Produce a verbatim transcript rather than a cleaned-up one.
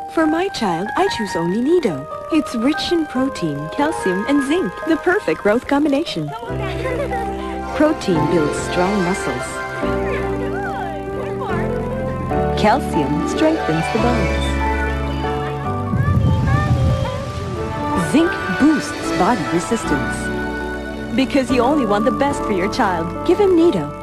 For my child, I choose only Nido. It's rich in protein, calcium, and zinc, the perfect growth combination. Protein builds strong muscles. Calcium strengthens the bones. Zinc boosts body resistance. Because you only want the best for your child, give him Nido.